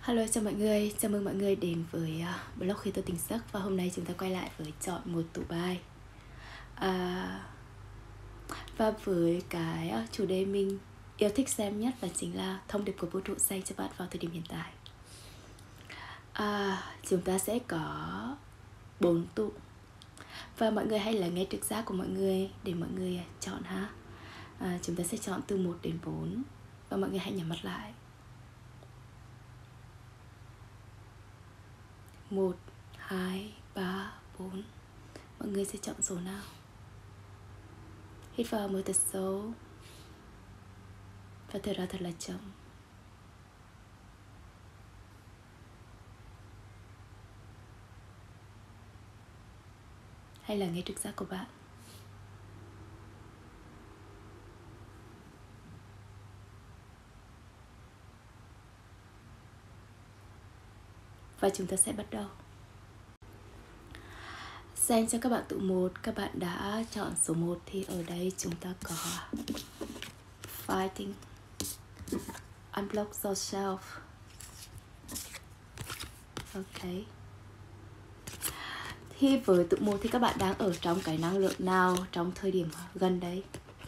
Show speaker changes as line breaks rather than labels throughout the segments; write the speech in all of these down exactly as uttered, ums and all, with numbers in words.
Hello chào mọi người, chào mừng mọi người đến với uh, blog Khi Tôi Tỉnh Giấc. Và hôm nay chúng ta quay lại với chọn một tủ bài à, Và với cái uh, chủ đề mình yêu thích xem nhất là chính là thông điệp của vũ trụ dành cho bạn vào thời điểm hiện tại. à, Chúng ta sẽ có bốn tụ. Và mọi người hãy lắng nghe trực giác của mọi người để mọi người chọn ha. à, Chúng ta sẽ chọn từ một đến bốn. Và mọi người hãy nhắm mắt lại. Một, hai, ba, bốn. Mọi người sẽ chọn số nào? Hít vào một thật sâu và thở ra thật là chậm. Hay là nghe trực giác của bạn. Và chúng ta sẽ bắt đầu. Dành cho các bạn tụ một, các bạn đã chọn số một thì ở đây chúng ta có Fighting, Unblock Yourself. Ok. Thì với tụ một thì các bạn đang ở trong cái năng lượng nào trong thời điểm gần đây?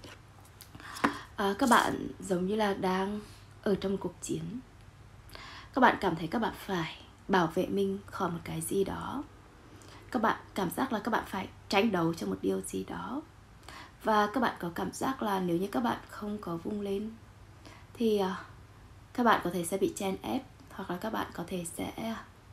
À, các bạn giống như là đang ở trong một cuộc chiến. Các bạn cảm thấy các bạn phải bảo vệ mình khỏi một cái gì đó. Các bạn cảm giác là các bạn phải tranh đấu cho một điều gì đó. Và các bạn có cảm giác là nếu như các bạn không có vung lên thì uh, các bạn có thể sẽ bị chen ép. Hoặc là các bạn có thể sẽ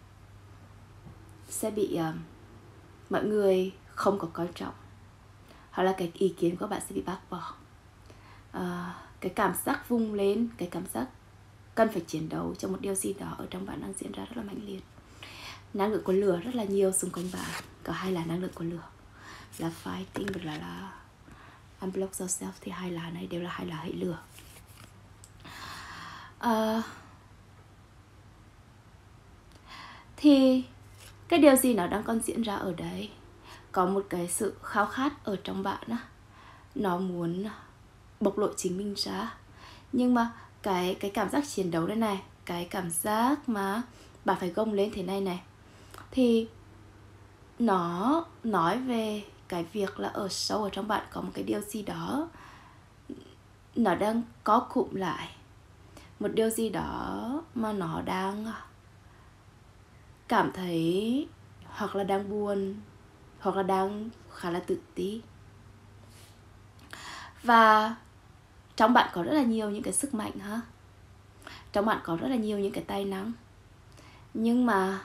Sẽ bị uh, mọi người không có coi trọng. Hoặc là cái ý kiến của các bạn sẽ bị bác bỏ. uh, Cái cảm giác vung lên, cái cảm giác cần phải chiến đấu cho một điều gì đó ở trong bạn đang diễn ra rất là mãnh liệt. Năng lượng của lửa rất là nhiều xung quanh bạn. Có hai là năng lượng của lửa, là Fighting và là, là Unblock Yourself. Thì hai lá này đều là hai lá hệ lửa. à, Thì cái điều gì nó đang còn diễn ra ở đấy? Có một cái sự khao khát ở trong bạn á, nó muốn bộc lộ chính mình ra. Nhưng mà cái, cái cảm giác chiến đấu đây này, cái cảm giác mà bạn phải gồng lên thế này này, thì nó nói về cái việc là ở sâu ở trong bạn có một cái điều gì đó nó đang có cụm lại. Một điều gì đó mà nó đang cảm thấy hoặc là đang buồn, hoặc là đang khá là tự ti. Và trong bạn có rất là nhiều những cái sức mạnh ha. Trong bạn có rất là nhiều những cái tài năng. Nhưng mà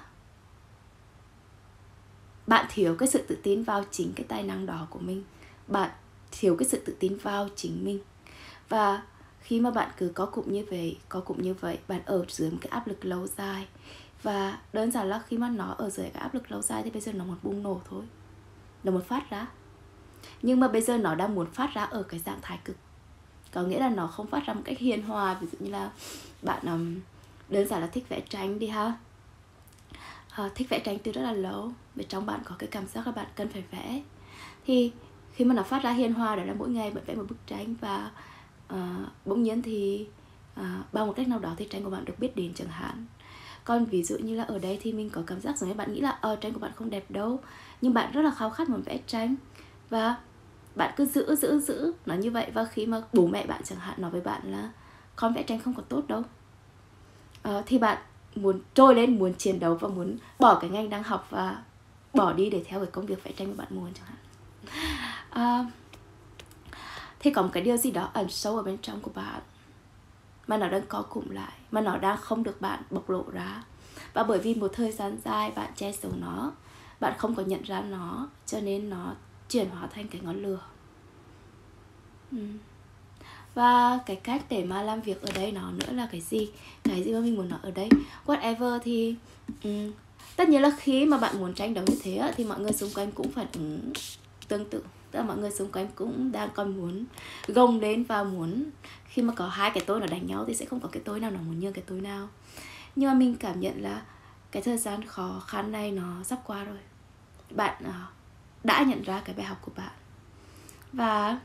bạn thiếu cái sự tự tin vào chính cái tài năng đó của mình. Bạn thiếu cái sự tự tin vào chính mình. Và khi mà bạn cứ có cụm như vậy, có cụm như vậy, bạn ở dưới một cái áp lực lâu dài. Và đơn giản là khi mà nó ở dưới cái áp lực lâu dài thì bây giờ nó muốn bùng nổ thôi. Nó muốn phát ra. Nhưng mà bây giờ nó đang muốn phát ra ở cái dạng thái cực. Có nghĩa là nó không phát ra một cách hiền hòa. Ví dụ như là bạn um, đơn giản là thích vẽ tranh đi ha. À, thích vẽ tranh từ rất là lâu. Vì trong bạn có cái cảm giác là bạn cần phải vẽ. Thì khi mà nó phát ra hiền hòa, đó là mỗi ngày bạn vẽ một bức tranh. Và uh, bỗng nhiên thì uh, bằng một cách nào đó thì tranh của bạn được biết đến chẳng hạn. Còn ví dụ như là ở đây thì mình có cảm giác giống như bạn nghĩ là ờ tranh của bạn không đẹp đâu, nhưng bạn rất là khao khát muốn vẽ tranh. Và bạn cứ giữ giữ giữ nó như vậy. Và khi mà bố mẹ bạn chẳng hạn nói với bạn là con vẽ tranh không có tốt đâu, uh, thì bạn muốn trôi lên, muốn chiến đấu và muốn bỏ cái ngành đang học và bỏ đi để theo cái công việc vẽ tranh mà bạn muốn chẳng hạn. uh, Thì có một cái điều gì đó ẩn sâu ở bên trong của bạn mà nó đang co cụm lại, mà nó đang không được bạn bộc lộ ra. Và bởi vì một thời gian dài bạn che giấu nó, bạn không có nhận ra nó, cho nên nó chuyển hóa thành cái ngọn lửa. ừ. Và cái cách để mà làm việc ở đây nó nữa là cái gì? Cái gì mà mình muốn nói ở đây? Whatever thì um, tất nhiên là khi mà bạn muốn tranh đấu như thế thì mọi người xung quanh cũng phản ứng tương tự. Tức là mọi người xung quanh cũng đang còn muốn gồng lên và muốn, khi mà có hai cái tôi nó đánh nhau thì sẽ không có cái tôi nào nó muốn nhường cái tôi nào. Nhưng mà mình cảm nhận là cái thời gian khó khăn này nó sắp qua rồi. Bạn uh, đã nhận ra cái bài học của bạn. Và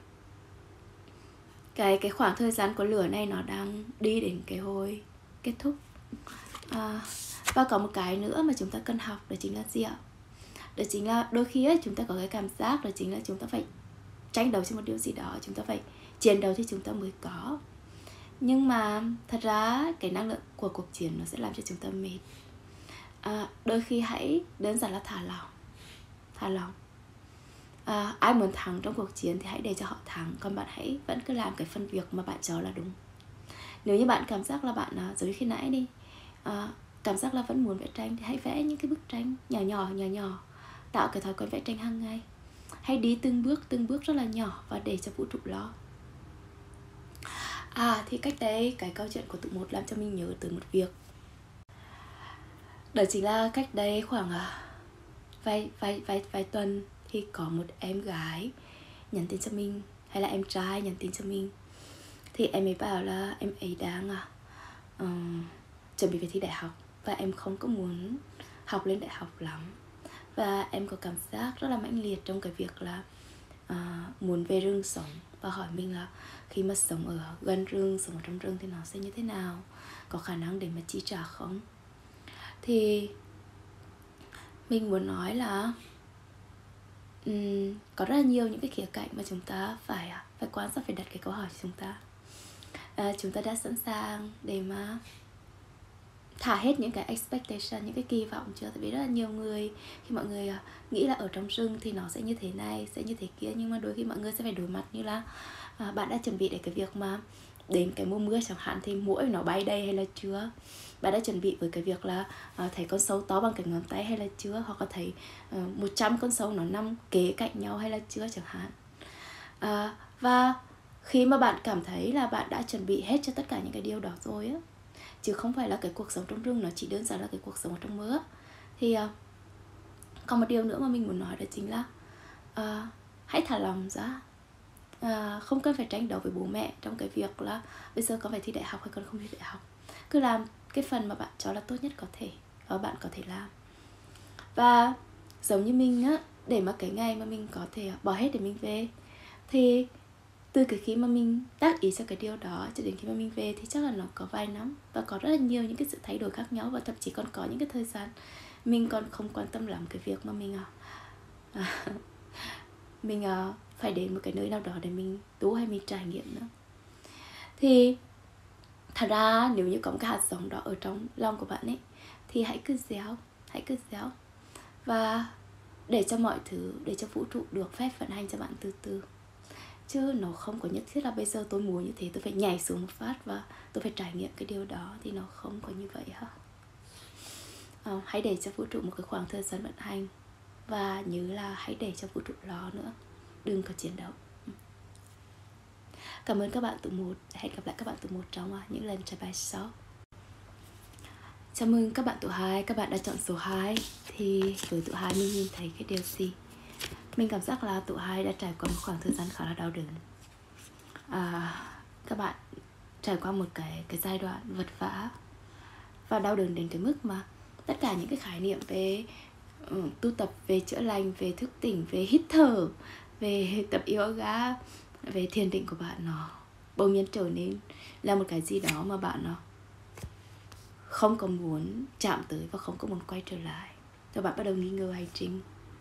cái, cái khoảng thời gian của lửa này nó đang đi đến cái hồi kết thúc. À, và có một cái nữa mà chúng ta cần học, đó chính là gì ạ? Đó chính là đôi khi ấy, chúng ta có cái cảm giác đó chính là chúng ta phải tranh đấu trên một điều gì đó, chúng ta phải chiến đấu thì chúng ta mới có. Nhưng mà thật ra cái năng lượng của cuộc chiến nó sẽ làm cho chúng ta mệt. À, đôi khi hãy đơn giản là thả lỏng. Thả lỏng. À, ai muốn thắng trong cuộc chiến thì hãy để cho họ thắng, còn bạn hãy vẫn cứ làm cái phần việc mà bạn cho là đúng. Nếu như bạn cảm giác là bạn, à, giống như khi nãy đi, à, cảm giác là vẫn muốn vẽ tranh thì hãy vẽ những cái bức tranh nhỏ nhỏ nhỏ nhỏ, tạo cái thói quen vẽ tranh hàng ngày. Hãy đi từng bước từng bước rất là nhỏ và để cho vũ trụ lo. À thì cách đây cái câu chuyện của tụi một làm cho mình nhớ tới một việc. Đó chính là cách đây khoảng uh, vài, vài, vài, vài tuần thì có một em gái nhắn tin cho mình, hay là em trai nhắn tin cho mình. Thì em ấy bảo là em ấy đang uh, chuẩn bị về thi đại học và em không có muốn học lên đại học lắm. Và em có cảm giác rất là mãnh liệt trong cái việc là uh, muốn về rừng sống. Và hỏi mình là khi mà sống ở gần rừng, sống ở trong rừng thì nó sẽ như thế nào, có khả năng để mà chi trả không. Thì mình muốn nói là um, có rất là nhiều những cái khía cạnh mà chúng ta phải phải quan sát, phải đặt cái câu hỏi cho chúng ta. À, chúng ta đã sẵn sàng để mà thả hết những cái expectation, những cái kỳ vọng chưa? Tại vì rất là nhiều người, khi mọi người nghĩ là ở trong rừng thì nó sẽ như thế này, sẽ như thế kia, nhưng mà đôi khi mọi người sẽ phải đối mặt như là à, bạn đã chuẩn bị để cái việc mà đến cái mùa mưa chẳng hạn thì muỗi nó bay đây hay là chưa? Bạn đã chuẩn bị với cái việc là à, thấy con sâu to bằng cái ngón tay hay là chưa? Hoặc là thấy uh, một trăm con sâu nó nằm kế cạnh nhau hay là chưa chẳng hạn. À, và khi mà bạn cảm thấy là bạn đã chuẩn bị hết cho tất cả những cái điều đó rồi á, chứ không phải là cái cuộc sống trong rừng nó chỉ đơn giản là cái cuộc sống ở trong mơ, thì uh, còn một điều nữa mà mình muốn nói đó chính là uh, hãy thả lòng ra. Uh, không cần phải tranh đấu với bố mẹ trong cái việc là bây giờ con phải thi đại học hay con không thi đại học. Cứ làm cái phần mà bạn cho là tốt nhất có thể và bạn có thể làm. Và giống như mình á, để mà cái ngày mà mình có thể bỏ hết để mình về, thì từ cái khi mà mình tác ý cho cái điều đó cho đến khi mà mình về thì chắc là nó có vài năm và có rất là nhiều những cái sự thay đổi khác nhau. Và thậm chí còn có những cái thời gian mình còn không quan tâm lắm cái việc mà mình à, mình à, phải đến một cái nơi nào đó để mình tu hay mình trải nghiệm nữa. Thì thật ra nếu như có một cái hạt giống đó ở trong lòng của bạn ấy thì hãy cứ gieo, hãy cứ gieo và để cho mọi thứ, để cho vũ trụ được phép vận hành cho bạn từ từ. Chứ nó không có nhất thiết là bây giờ tôi muốn như thế, tôi phải nhảy xuống một phát và tôi phải trải nghiệm cái điều đó, thì nó không có như vậy ha. À, hãy để cho vũ trụ một cái khoảng thời gian vận hành. Và nhớ là hãy để cho vũ trụ lo nữa, đừng có chiến đấu. Cảm ơn các bạn tụ một. Hẹn gặp lại các bạn tụ một trong những lần trả bài sau. Chào mừng các bạn tụ hai. Các bạn đã chọn số hai. Thì với tụ hai mình nhìn thấy cái điều gì? Mình cảm giác là tụ hai đã trải qua một khoảng thời gian khá là đau đớn. à, Các bạn trải qua một cái, cái giai đoạn vật vã và đau đớn đến cái mức mà tất cả những cái khái niệm về uh, tu tập, về chữa lành, về thức tỉnh, về hít thở, về tập yoga, về thiền định của bạn nó bỗng nhiên trở nên là một cái gì đó mà bạn nó không có muốn chạm tới và không có muốn quay trở lại. Và bạn bắt đầu nghi ngờ hành trình.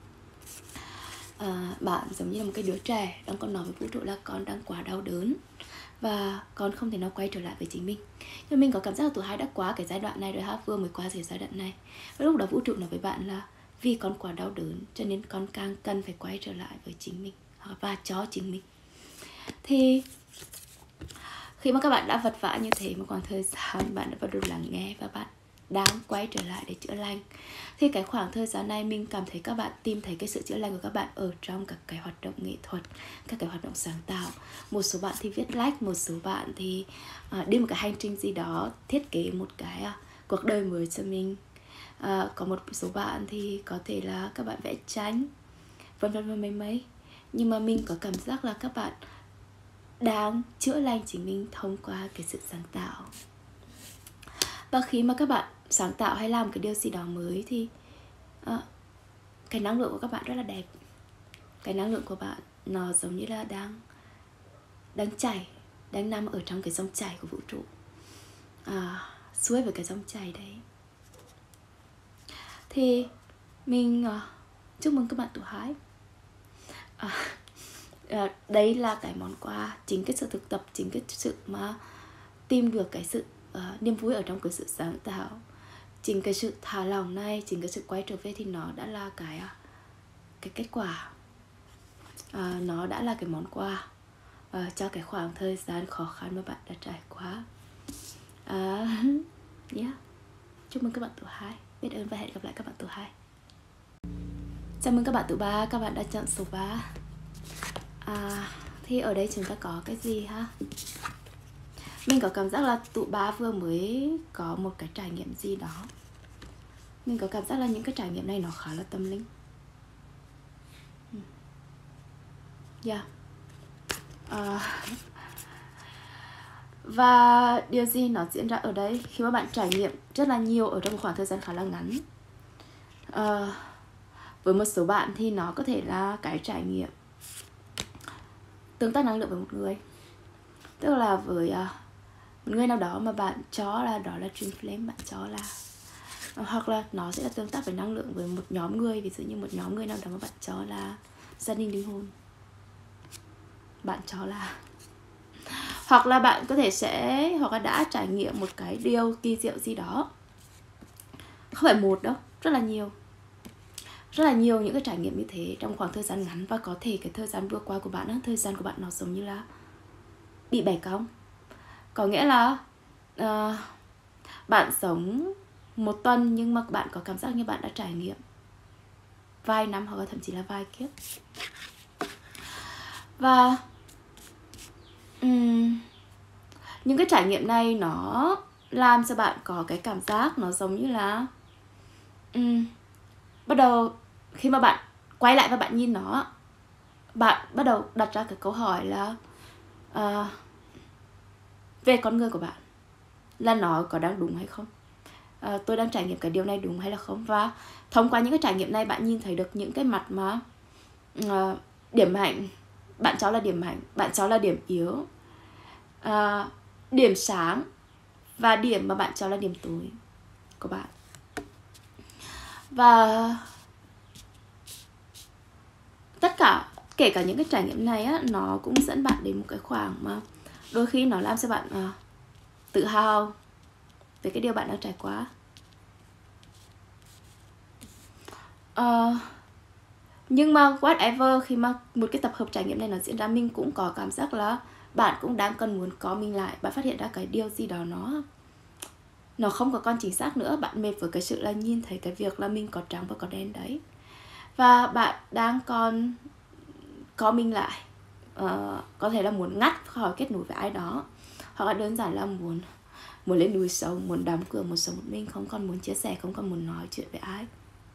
À, bạn giống như là một cái đứa trẻ đang còn nói với vũ trụ là con đang quá đau đớn và con không thể nào quay trở lại với chính mình. Nhưng mình có cảm giác là tụi hai đã qua cái giai đoạn này rồi ha, vừa mới qua cái giai đoạn này. Và lúc đó vũ trụ nói với bạn là vì con quá đau đớn cho nên con càng cần phải quay trở lại với chính mình và cho chính mình. Thì khi mà các bạn đã vật vã như thế một khoảng thời gian, bạn đã bắt đầu lắng nghe và bạn đang quay trở lại để chữa lành. Thì cái khoảng thời gian này mình cảm thấy các bạn tìm thấy cái sự chữa lành của các bạn ở trong các cái hoạt động nghệ thuật, các cái hoạt động sáng tạo. Một số bạn thì viết lách, một số bạn thì à, đi một cái hành trình gì đó, thiết kế một cái à, cuộc đời mới cho mình. À, có một số bạn thì có thể là các bạn vẽ tranh, vân vân và mấy mấy. Nhưng mà mình có cảm giác là các bạn đang chữa lành chính mình thông qua cái sự sáng tạo. Và khi mà các bạn sáng tạo hay làm cái điều gì đó mới thì uh, cái năng lượng của các bạn rất là đẹp. Cái năng lượng của bạn nó giống như là đang đang chảy, đang nằm ở trong cái dòng chảy của vũ trụ, uh, xuôi với cái dòng chảy đấy. Thì mình uh, chúc mừng các bạn tuổi Hai. à, uh, Đấy là cái món quà, chính cái sự thực tập, chính cái sự mà tìm được cái sự uh, niềm vui ở trong cái sự sáng tạo, chính cái sự thả lỏng này, chính cái sự quay trở về thì nó đã là cái uh, cái kết quả. À, nó đã là cái món quà uh, cho cái khoảng thời gian khó khăn mà bạn đã trải qua. À, yeah. Chúc mừng các bạn tuổi Hai. Biết ơn và hẹn gặp lại các bạn tuổi Hai. Chào mừng các bạn tuổi Ba. Các bạn đã chọn số ba. À, thì ở đây chúng ta có cái gì ha? Mình có cảm giác là tụi ba vừa mới có một cái trải nghiệm gì đó. Mình có cảm giác là những cái trải nghiệm này nó khá là tâm linh. Yeah. À, và điều gì nó diễn ra ở đây khi mà bạn trải nghiệm rất là nhiều ở trong một khoảng thời gian khá là ngắn. À, với một số bạn thì nó có thể là cái trải nghiệm tương tác năng lượng với một người. Tức là với uh, một người nào đó mà bạn cho là đó là twin flame, bạn cho là uh, hoặc là nó sẽ là tương tác với năng lượng với một nhóm người. Ví dụ như một nhóm người nào đó mà bạn cho là gia đình linh hồn, bạn cho là, hoặc là bạn có thể sẽ hoặc là đã trải nghiệm một cái điều kỳ diệu gì đó. Không phải một đâu, rất là nhiều. Rất là nhiều những cái trải nghiệm như thế trong khoảng thời gian ngắn. Và có thể cái thời gian vừa qua của bạn, thời gian của bạn nó giống như là bị bẻ cong. Có nghĩa là uh, bạn sống một tuần nhưng mà bạn có cảm giác như bạn đã trải nghiệm vài năm hoặc là thậm chí là vài kiếp. Và um, những cái trải nghiệm này nó làm cho bạn có cái cảm giác nó giống như là um, bắt đầu khi mà bạn quay lại và bạn nhìn nó, bạn bắt đầu đặt ra cái câu hỏi là uh, về con người của bạn, là nó có đang đúng hay không, uh, tôi đang trải nghiệm cái điều này đúng hay là không. Và thông qua những cái trải nghiệm này bạn nhìn thấy được những cái mặt mà uh, điểm mạnh bạn cho là điểm mạnh, bạn cho là điểm yếu, uh, điểm sáng và điểm mà bạn cho là điểm tối của bạn. Và tất cả, kể cả những cái trải nghiệm này á, nó cũng dẫn bạn đến một cái khoảng mà đôi khi nó làm cho bạn uh, tự hào về cái điều bạn đang trải qua. Uh, nhưng mà whatever, khi mà một cái tập hợp trải nghiệm này nó diễn ra, mình cũng có cảm giác là bạn cũng đang cần muốn có mình lại. Bạn phát hiện ra cái điều gì đó nó nó không có còn chính xác nữa. Bạn mệt với cái sự là nhìn thấy cái việc là mình có trắng và có đen đấy. Và bạn đang còn có mình lại. uh, Có thể là muốn ngắt khỏi kết nối với ai đó, hoặc là đơn giản là muốn muốn lên núi sâu, muốn đóng cửa, muốn sống một mình, không còn muốn chia sẻ, không còn muốn nói chuyện với ai.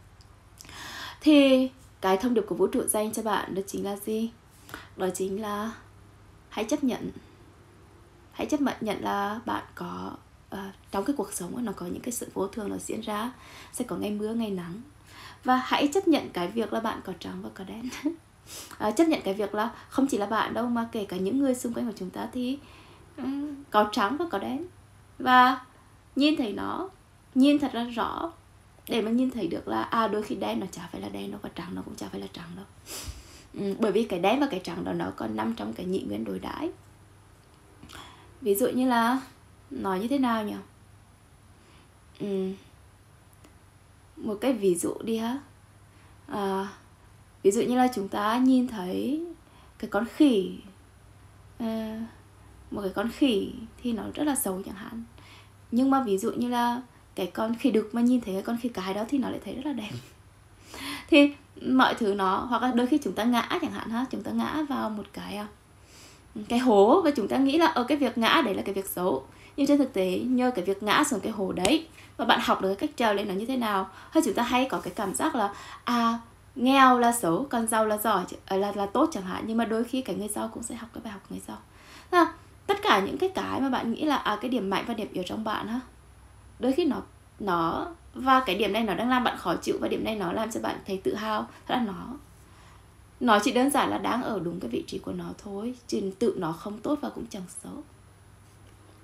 Thì cái thông điệp của vũ trụ dành cho bạn đó chính là gì? Đó chính là hãy chấp nhận. Hãy chấp nhận là bạn có uh, trong cái cuộc sống nó có những cái sự vô thường nó diễn ra. Sẽ có ngày mưa, ngày nắng. Và hãy chấp nhận cái việc là bạn có trắng và có đen. uh, Chấp nhận cái việc là không chỉ là bạn đâu, mà kể cả những người xung quanh của chúng ta thì um, có trắng và có đen. Và nhìn thấy nó, nhìn thật ra rõ, để mà nhìn thấy được là à, đôi khi đen nó chả phải là đen đâu, và trắng nó cũng chả phải là trắng đâu. ừ, Bởi vì cái đen và cái trắng đó nó còn nằm trong cái nhị nguyên đối đãi. Ví dụ như là nói như thế nào nhỉ? ừ, Một cái ví dụ đi ha. à, Ví dụ như là chúng ta nhìn thấy cái con khỉ, à, một cái con khỉ thì nó rất là xấu chẳng hạn. Nhưng mà ví dụ như là cái con khỉ đực mà nhìn thấy cái con khỉ cái đó thì nó lại thấy rất là đẹp. Thì mọi thứ nó, hoặc là đôi khi chúng ta ngã chẳng hạn ha, chúng ta ngã vào một cái cái hố và chúng ta nghĩ là ở cái việc ngã đấy là cái việc xấu. Nhưng trên thực tế nhờ cái việc ngã xuống cái hố đấy và bạn học được cái cách trèo lên nó như thế nào. Hay chúng ta hay có cái cảm giác là à, nghèo là xấu, còn giàu là giỏi, là là tốt chẳng hạn. Nhưng mà đôi khi cái người giàu cũng sẽ học cái bài học của người giàu. À, tất cả những cái cái mà bạn nghĩ là à, cái điểm mạnh và điểm yếu trong bạn ha, đôi khi nó nó và cái điểm này nó đang làm bạn khó chịu, và điểm này nó làm cho bạn thấy tự hào. Thật ra nó nó chỉ đơn giản là đang ở đúng cái vị trí của nó thôi, chứ tự nó không tốt và cũng chẳng xấu.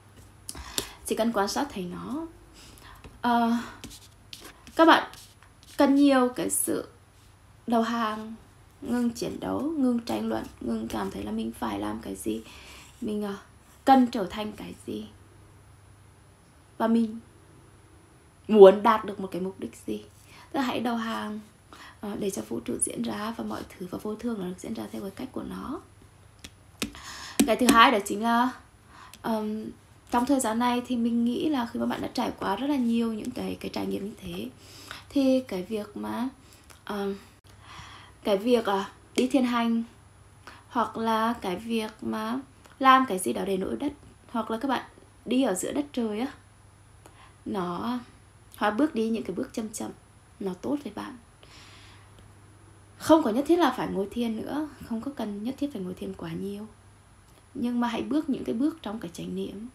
Chỉ cần quan sát thấy nó. à, Các bạn cần nhiều cái sự đầu hàng, ngừng chiến đấu, ngừng tranh luận, ngừng cảm thấy là mình phải làm cái gì, mình uh, cần trở thành cái gì, và mình muốn đạt được một cái mục đích gì. Tức là hãy đầu hàng uh, để cho vũ trụ diễn ra, và mọi thứ và vô thường nó được diễn ra theo cái cách của nó. Cái thứ hai đó chính là um, trong thời gian này thì mình nghĩ là khi mà bạn đã trải qua rất là nhiều những cái cái trải nghiệm như thế, thì cái việc mà um, cái việc uh, đi thiền hành, hoặc là cái việc mà làm cái gì đó để nổi đất, hoặc là các bạn đi ở giữa đất trời á, nó hoặc bước đi những cái bước chậm chậm, nó tốt với bạn. Không có nhất thiết là phải ngồi thiền nữa, không có cần nhất thiết phải ngồi thiền quá nhiều, nhưng mà hãy bước những cái bước trong cái chánh niệm.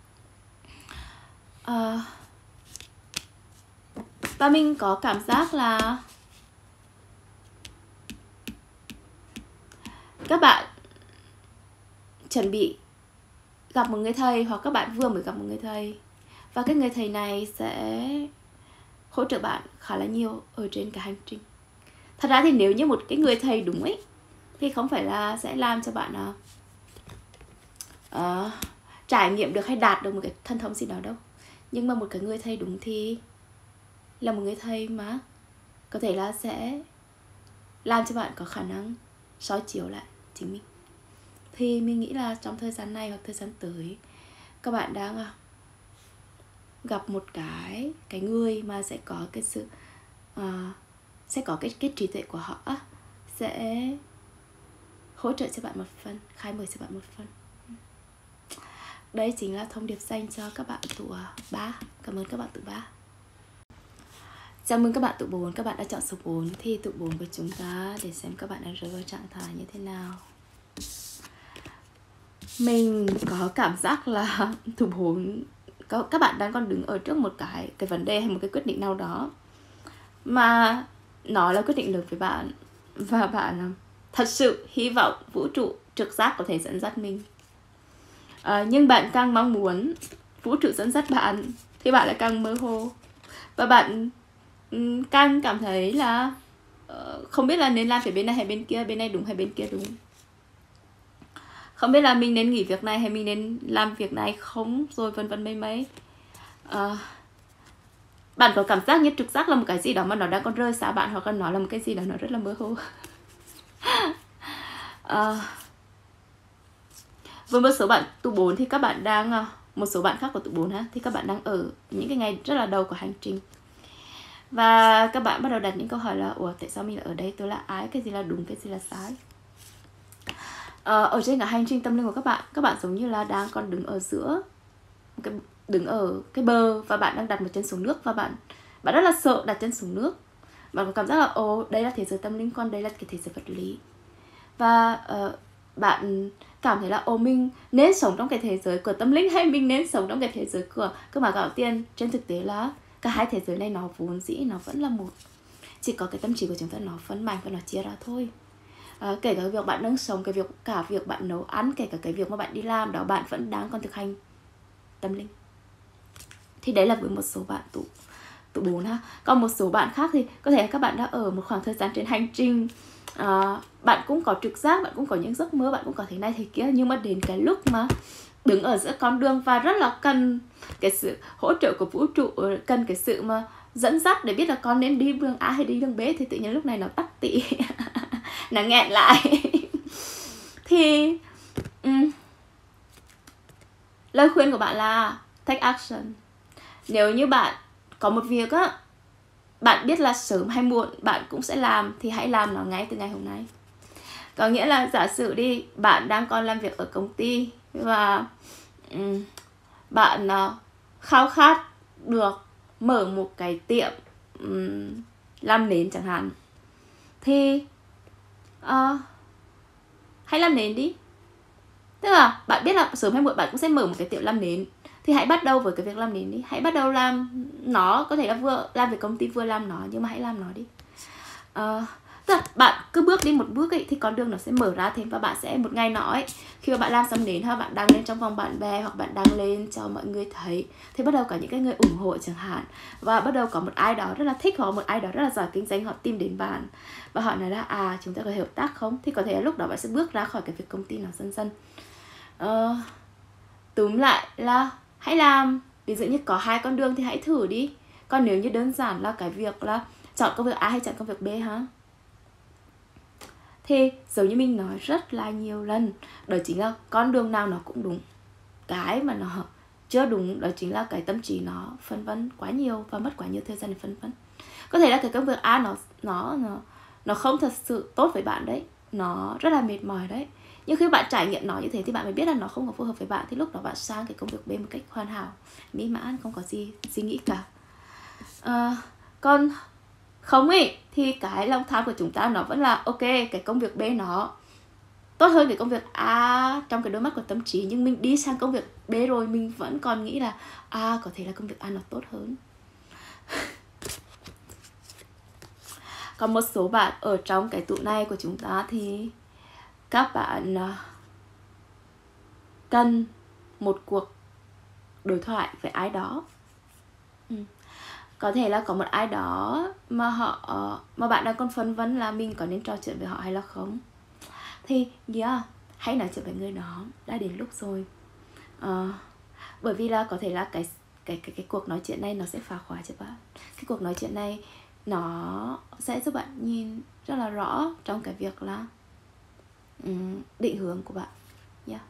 À, và mình có cảm giác là các bạn chuẩn bị gặp một người thầy, hoặc các bạn vừa mới gặp một người thầy, và cái người thầy này sẽ hỗ trợ bạn khá là nhiều ở trên cái hành trình. Thật ra thì nếu như một cái người thầy đúng ấy, thì không phải là sẽ làm cho bạn uh, uh, trải nghiệm được hay đạt được một cái thần thông gì đó đâu. Nhưng mà một cái người thầy đúng thì là một người thầy mà có thể là sẽ làm cho bạn có khả năng soi chiếu lại chính mình. Thì mình nghĩ là trong thời gian này hoặc thời gian tới, các bạn đang uh, gặp một cái cái người mà sẽ có cái sự uh, sẽ có cái, cái trí tuệ của họ, sẽ hỗ trợ cho bạn một phần, khai mở cho bạn một phần. Đây chính là thông điệp dành cho các bạn tụ ba. Cảm ơn các bạn tụ ba. Chào mừng các bạn tụ bốn. Các bạn đã chọn số bốn. Thì tụ bốn của chúng ta để xem các bạn đang rơi vào trạng thái như thế nào. Mình có cảm giác là tụ bốn, các bạn đang còn đứng ở trước một cái cái vấn đề hay một cái quyết định nào đó mà nó là quyết định lớn với bạn, và bạn thật sự hy vọng vũ trụ trực giác có thể dẫn dắt mình. À, nhưng bạn càng mong muốn vũ trụ dẫn dắt bạn thì bạn lại càng mơ hồ, và bạn um, càng cảm thấy là uh, không biết là nên làm phải bên này hay bên kia, bên này đúng hay bên kia đúng. Không biết là mình nên nghỉ việc này hay mình nên làm việc này không, rồi vân vân mấy mấy. Uh, bạn có cảm giác như trực giác là một cái gì đó mà nó đang còn rơi xa bạn, hoặc là nó là một cái gì đó nó rất là mơ hồ. uh, Với một số bạn tụ bốn thì các bạn đang, một số bạn khác của tụ bốn ha, thì các bạn đang ở những cái ngày rất là đầu của hành trình, và các bạn bắt đầu đặt những câu hỏi là ủa tại sao mình lại ở đây, tôi là ai, cái gì là đúng, cái gì là sai. Ờ, ở trên cả hành trình tâm linh của các bạn, các bạn giống như là đang còn đứng ở giữa cái, đứng ở cái bờ, và bạn đang đặt một chân xuống nước, và bạn bạn rất là sợ đặt chân xuống nước. Bạn có cảm giác là ồ đây là thế giới tâm linh, còn đây là cái thế giới vật lý, và uh, bạn cảm thấy là ồ mình nên sống trong cái thế giới của tâm linh hay mình nên sống trong cái thế giới của cơ mà gạo tiền. Trên thực tế là cả hai thế giới này nó vốn dĩ nó vẫn là một, chỉ có cái tâm trí của chúng ta nó phân mảnh và nó chia ra thôi. À, kể cả việc bạn đang sống, cái việc cả việc bạn nấu ăn, kể cả cái việc mà bạn đi làm đó, bạn vẫn đang còn thực hành tâm linh. Thì đấy là với một số bạn tụ tụ bốn ha. Còn một số bạn khác thì có thể các bạn đã ở một khoảng thời gian trên hành trình, à, bạn cũng có trực giác, bạn cũng có những giấc mơ, bạn cũng có thế này thế kia, nhưng mà đến cái lúc mà đứng ở giữa con đường và rất là cần cái sự hỗ trợ của vũ trụ, cần cái sự mà dẫn dắt để biết là con nên đi đường A hay đi đường B, thì tự nhiên lúc này nó tắc tị nó nghẹn lại. Thì um, lời khuyên của bạn là take action. Nếu như bạn có một việc á, bạn biết là sớm hay muộn bạn cũng sẽ làm, thì hãy làm nó ngay từ ngày hôm nay. Có nghĩa là giả sử đi, bạn đang còn làm việc ở công ty, và um, bạn uh, khao khát được mở một cái tiệm um, làm nến chẳng hạn, thì uh, hãy làm nến đi. Tức là bạn biết là sớm hay muộn bạn cũng sẽ mở một cái tiệm làm nến, thì hãy bắt đầu với cái việc làm nến đi. Hãy bắt đầu làm nó, có thể là vừa làm việc công ty vừa làm nó, nhưng mà hãy làm nó đi. uh, Tức là bạn cứ bước đi một bước ấy thì con đường nó sẽ mở ra thêm, và bạn sẽ một ngày nọ ấy, khi mà bạn làm xong đến ha, bạn đăng lên trong vòng bạn bè hoặc bạn đăng lên cho mọi người thấy, thì bắt đầu có những cái người ủng hộ chẳng hạn, và bắt đầu có một ai đó rất là thích họ, một ai đó rất là giỏi kinh doanh, họ tìm đến bạn và họ nói là à chúng ta có thể hợp tác không, thì có thể là lúc đó bạn sẽ bước ra khỏi cái việc công ty nó dần dần. Ờ, túm lại là hãy làm, ví dụ như có hai con đường thì hãy thử đi. Còn nếu như đơn giản là cái việc là chọn công việc A hay chọn công việc B hả, thì giống như mình nói rất là nhiều lần, đó chính là con đường nào nó cũng đúng. Cái mà nó chưa đúng đó chính là cái tâm trí nó phân vân quá nhiều và mất quá nhiều thời gian để phân vân. Có thể là cái công việc A nó nó nó nó không thật sự tốt với bạn đấy, nó rất là mệt mỏi đấy, nhưng khi bạn trải nghiệm nó như thế thì bạn mới biết là nó không có phù hợp với bạn, thì lúc đó bạn sang cái công việc B một cách hoàn hảo, mỹ mãn, không có gì suy nghĩ cả. À, còn không ý, thì cái lòng tham của chúng ta nó vẫn là ok, cái công việc B nó tốt hơn cái công việc A trong cái đôi mắt của tâm trí, nhưng mình đi sang công việc B rồi mình vẫn còn nghĩ là à có thể là công việc A nó tốt hơn. Còn một số bạn ở trong cái tụ này của chúng ta thì các bạn cần một cuộc đối thoại với ai đó. Ừ. Có thể là có một ai đó mà họ mà bạn đang còn phân vân là mình có nên trò chuyện với họ hay là không, thì yeah, hãy nói chuyện với người đó, đã đến lúc rồi. Uh, bởi vì là có thể là cái cái cái cái cuộc nói chuyện này nó sẽ phá khóa cho bạn. Cái cuộc nói chuyện này nó sẽ giúp bạn nhìn rất là rõ trong cái việc là um, định hướng của bạn. Yeah.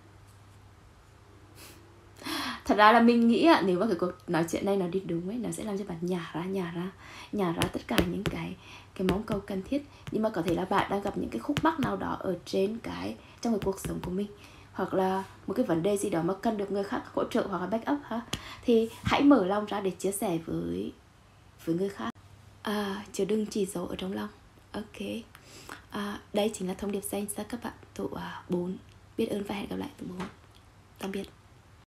Thật ra là mình nghĩ à, nếu mà cái cuộc nói chuyện này nó đi đúng ấy, nó sẽ làm cho bạn nhả ra, nhả ra, nhả ra tất cả những cái cái mong cầu cần thiết. Nhưng mà có thể là bạn đang gặp những cái khúc mắc nào đó ở trên cái trong cái cuộc sống của mình, hoặc là một cái vấn đề gì đó mà cần được người khác hỗ trợ hoặc là backup ha, thì hãy mở lòng ra để chia sẻ với với người khác. À, chứ đừng chỉ giấu ở trong lòng. Ok. À, đây chính là thông điệp dành cho các bạn tụ bốn. Biết ơn và hẹn gặp lại tụ bốn. Tạm biệt.